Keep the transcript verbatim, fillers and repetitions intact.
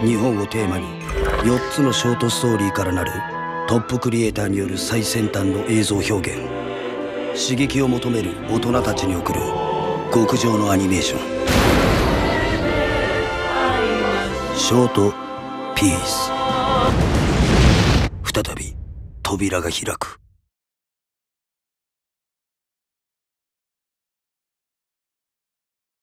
日本をテーマによっつのショートストーリーからなるトップクリエイターによる最先端の映像表現。刺激を求める大人たちに送る極上のアニメーション。ショートピース。再び扉が開く。